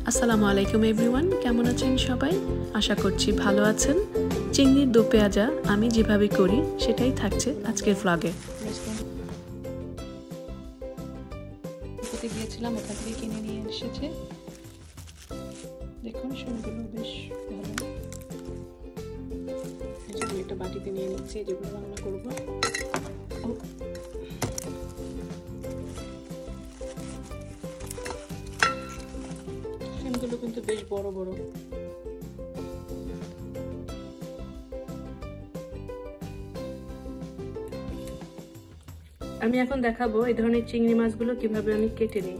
আসসালামু আলাইকুম এভরিওয়ান, কেমন আছেন সবাই? আশা করছি ভালো আছেন। চিংড়ির দো পেঁয়াজা আমি যেভাবে করি সেটাই থাকছে আজকের ভ্লগে। গিয়েছিলাম, ওখান থেকে কিনে নিয়ে এসেছে। দেখুন শুনগুলো বেশ ভালো। আমি একটা বাটিতে নিয়ে নিচ্ছি, যেগুলো রান্না করবো। শিমগুলো কিন্তু বেশ বড় বড়। আমি এখন দেখাবো এই ধরনের চিংড়ি মাছগুলো কিভাবে আমি কেটে নিই।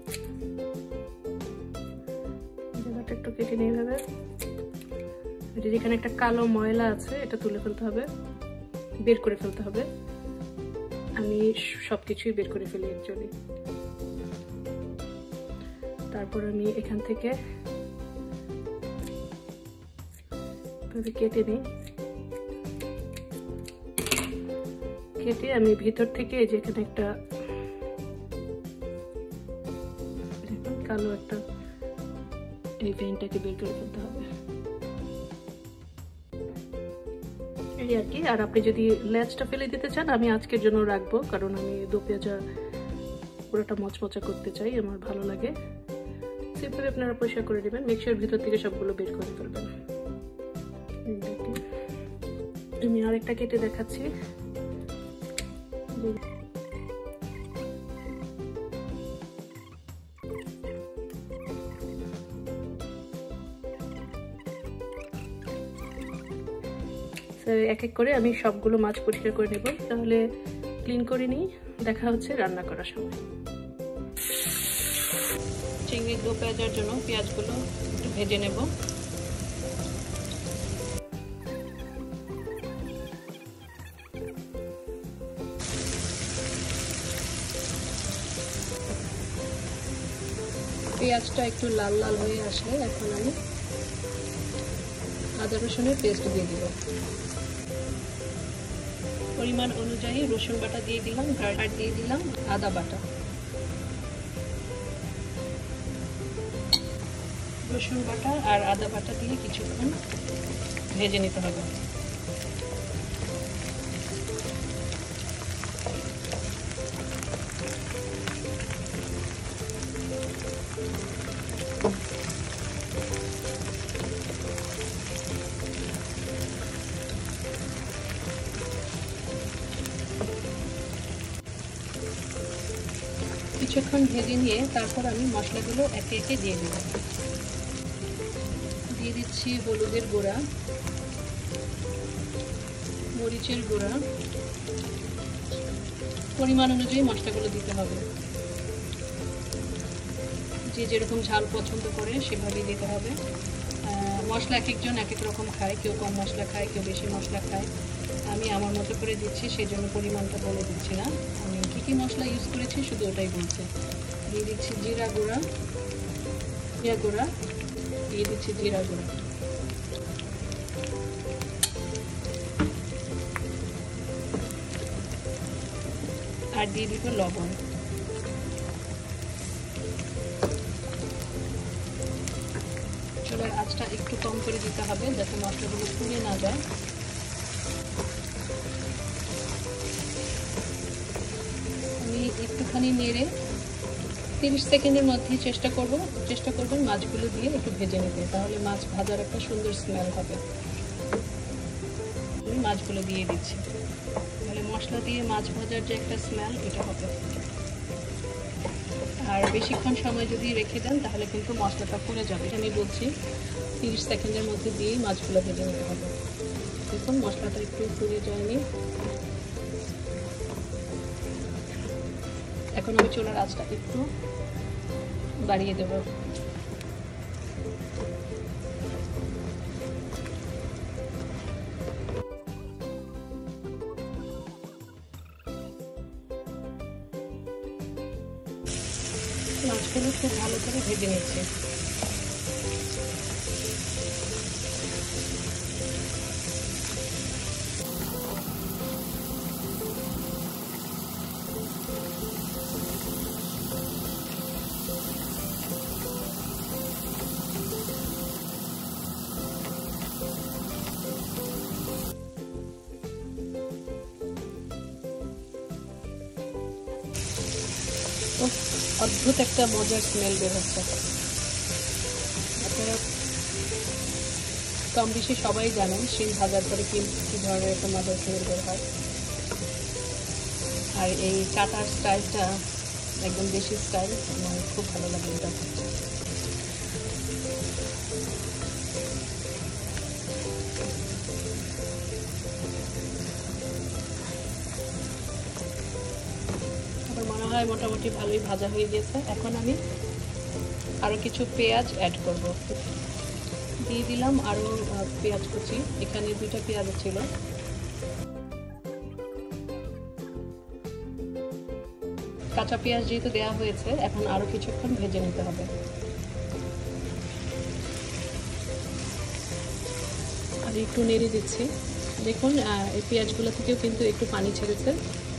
একটু কেটে নিয়ে যাবে। যেখানে একটা কালো ময়লা আছে এটা তুলে ফেলতে হবে, বের করে ফেলতে হবে। আমি সবকিছুই বের করে ফেলি অ্যাকচুয়ালি। তারপর আমি এখান থেকে কেটে নিই। কেটে আমি ভিতর থেকে যেখানে একটা কালো একটা এই ভেনটাকে বের করে ফেলতে হবে, এই আর কি। আর আপনি যদি লেজটা ফেলে দিতে চান আমি আজকের জন্য রাখবো, কারণ আমি দো পেঁয়াজা পুরোটা মচমচা করতে চাই, আমার ভালো লাগে। সেভাবে আপনারা পরিষ্কার করে নেবেন, মিক্সার ভিতর থেকে সবগুলো বের করে ফেলবেন। আমি আরেকটা কেটে দেখাচ্ছি। এক এক করে আমি সবগুলো মাছ পরিষ্কার করে নেব, তাহলে ক্লিন করে নিই। দেখা হচ্ছে রান্না করার সময়। চিংড়ির দো পেঁয়াজার জন্য পেঁয়াজগুলো একটু ভেজে নেব। পেঁয়াজটা একটু লাল লাল হয়ে আসলে এখন আমি আদা রসুনের পেস্ট দিয়ে দিব। পরিমাণ অনুযায়ী রসুন বাটা দিয়ে দিলাম, আর দিয়ে দিলাম আদা বাটা। রসুন বাটা আর আদা বাটা দিয়ে কিছুক্ষণ ভেজে নিতে হবে। কিছুক্ষণ ভেজে নিয়ে তারপর আমি মশলাগুলো একে একে দিয়ে দেব। দিয়ে দিচ্ছি হলুদের গুঁড়া, মরিচের গুঁড়া। পরিমাণ অনুযায়ী মশলাগুলো দিতে হবে, যে যেরকম ঝাল পছন্দ করে সেভাবেই দিতে হবে। মশলা এক একজন এক এক রকম খায়, কেউ কম মশলা খায়, কেউ বেশি মশলা খায়। আমি আমার মতো করে দিচ্ছি, সেই জন্য পরিমাণটা বলে দিচ্ছি না। আমি কী কী মশলা ইউজ করেছি শুধু ওটাই বলছি। দিয়ে দিচ্ছি জিরা গুঁড়া, দিয়ে দিচ্ছি জিরা গুঁড়া। আর দিয়ে দিব লবণ। চুলার আঁচটা একটু কম করে দিতে হবে যাতে মশলাগুলো পুড়ে না যায়। আমি একটুখানি নেড়ে 30 সেকেন্ডের মধ্যে চেষ্টা করবেন মাছগুলো দিয়ে একটু ভেজে নিতে, তাহলে মাছ ভাজার একটা সুন্দর স্মেল হবে। আমি মাছগুলো দিয়ে দিচ্ছি, তাহলে মশলা দিয়ে মাছ ভাজার যে একটা স্মেল এটা হবে। আর বেশিক্ষণ সময় যদি রেখে দেন তাহলে কিন্তু মশলাটা পুড়ে যাবে। আমি বলছি 30 সেকেন্ডের মধ্যে দিয়েই মাছগুলো ভেজে নিতে হবে। দেখুন মশলাটা একটু পুড়ে যায়নি। এখন আমি চুলার আঁচটা একটু বাড়িয়ে দেব। মাছগুলো খুব ভালো করে ভেজে নিচ্ছি। অদ্ভুত একটা মজার স্মেল বের হচ্ছে। আপনারা কম বেশি সবাই জানেন শিম ভাজার পরে কি ধরনের একটা মজার স্মেল বের হয়। আর এই কাটার স্টাইলটা একদম দেশি স্টাইল, আমার খুব ভালো লাগে এটা। আমার মনে হয় মোটামুটি ভালোই ভাজা হয়ে গেছে। এখন আমি আরও কিছু পেঁয়াজ অ্যাড করব। দিয়ে দিলাম আরও পেঁয়াজ কুচি, এখানে 2টা পেঁয়াজ ছিল। কাঁচা পেঁয়াজ যেহেতু দেওয়া হয়েছে, এখন আরও কিছুক্ষণ ভেজে নিতে হবে। আর একটু নেড়ে দিচ্ছি। দেখুন এই পেঁয়াজগুলো থেকেও কিন্তু একটু পানি ছেড়েছে,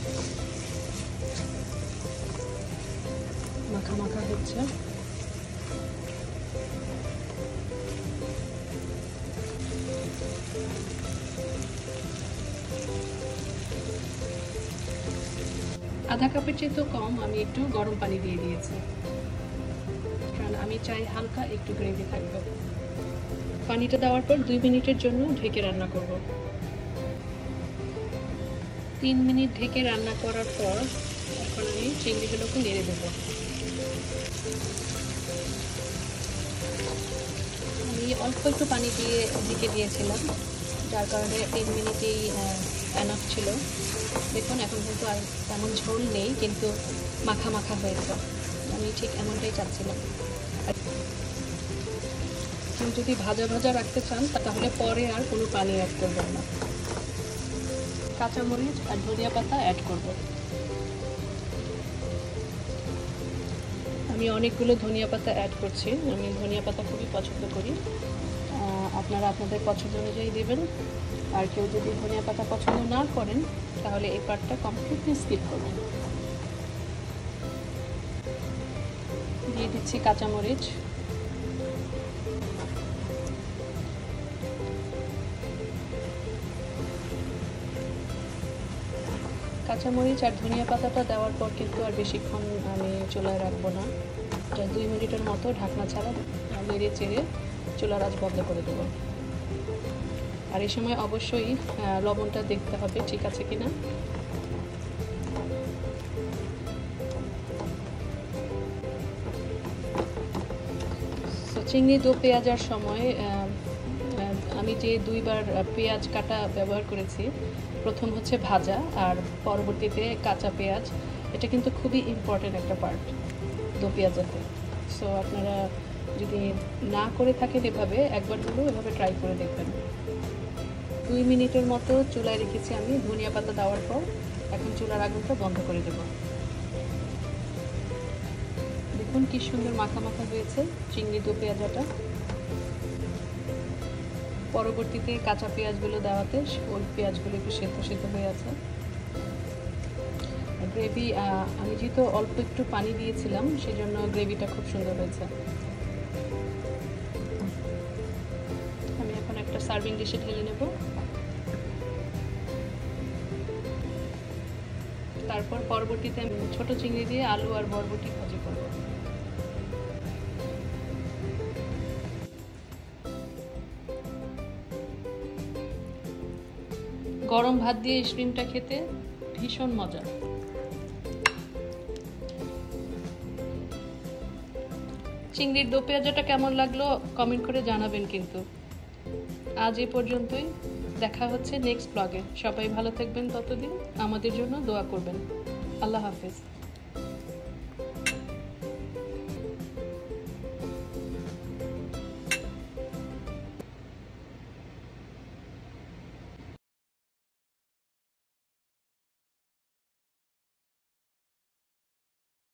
মাখা মাখা হচ্ছে। আধা কাপের চেয়ে তো কম আমি একটু গরম পানি দিয়ে দিয়েছি, কারণ আমি চাই হালকা একটু গ্রেভি থাকবে। পানিটা দেওয়ার পর 2 মিনিটের জন্য ঢেকে রান্না করব। 3 মিনিট ঢেকে রান্না করার পর এখন আমি চিংড়িগুলোকে নেড়ে দেবো। আমি অল্প একটু পানি দিয়ে ঢেকে দিয়েছিলাম, যার কারণে 3 মিনিটেই এনাফ ছিল। দেখুন এখন কিন্তু আর তেমন ঝোল নেই, কিন্তু মাখা মাখা হয়েছে। আমি ঠিক এমনটাই চাচ্ছিলাম। কেউ যদি ভাজা ভাজা রাখতে চান তাহলে পরে আর কোনো পানি অ্যাড করবেন না। কাঁচামরিচ আর ধনিয়া পাতা অ্যাড করব। আমি অনেকগুলো ধনিয়া পাতা অ্যাড করছি। আমি ধনিয়া পাতা খুবই পছন্দ করি। আপনারা আপনাদের পছন্দ অনুযায়ী দেবেন। আর কেউ যদি ধনিয়া পাতা পছন্দ না করেন তাহলে এই পার্টটা কমপ্লিটলি স্কিপ করবেন। দিয়ে দিচ্ছি কাঁচামরিচ। কাঁচামরিচ আর ধনিয়া পাতাটা দেওয়ার পর কিন্তু আর বেশিক্ষণ আমি চুলায় রাখবো না। যা 2 মিনিটের মতো ঢাকনা ছাড়া নেড়ে চেড়ে চুলার আঁচ বন্ধ করে দেবো। আর এই সময় অবশ্যই লবণটা দেখতে হবে ঠিক আছে কিনা। চিংড়ি দো পেঁয়াজার সময় আমি যে 2বার পেঁয়াজ কাটা ব্যবহার করেছি, প্রথম হচ্ছে ভাজা আর পরবর্তীতে কাঁচা পেঁয়াজ। এটা কিন্তু খুবই ইম্পর্টেন্ট একটা পার্ট দো পেঁয়াজাতে। সো আপনারা যদি না করে থাকেন এভাবে, একবার হলেও এভাবে ট্রাই করে দেখবেন। 2 মিনিটের মতো চুলায় রেখেছি আমি ধনিয়া পাতা দেওয়ার পর। এখন চুলার আগুনটা বন্ধ করে দেব। দেখুন কি সুন্দর মাখা মাখা হয়েছে চিংড়ি দো পেঁয়াজাটা। পরবর্তীতে কাঁচা পেঁয়াজগুলো দেওয়াতে ওই পেঁয়াজগুলো একটু সেদ্ধ সেদ্ধ হয়ে আছে। গ্রেভি আমি যেহেতু অল্প একটু পানি দিয়েছিলাম, সেজন্য গ্রেভিটা খুব সুন্দর হয়েছে। আমি এখন একটা সার্ভিং ডিশে ঢেলে নেব। তারপর পরবর্তীতে আমি ছোট চিংড়ি দিয়ে আলু আর বরবটি ভাজি করব। গরম ভাত দিয়ে এই শ্রিমটা খেতে ভীষণ মজা। চিংড়ির দো পেঁয়াজাটা কেমন লাগলো কমেন্ট করে জানাবেন। কিন্তু আজ এই পর্যন্তই, দেখা হচ্ছে নেক্সট ব্লগে। সবাই ভালো থাকবেন, ততদিন আমাদের জন্য দোয়া করবেন। আল্লাহ হাফেজ।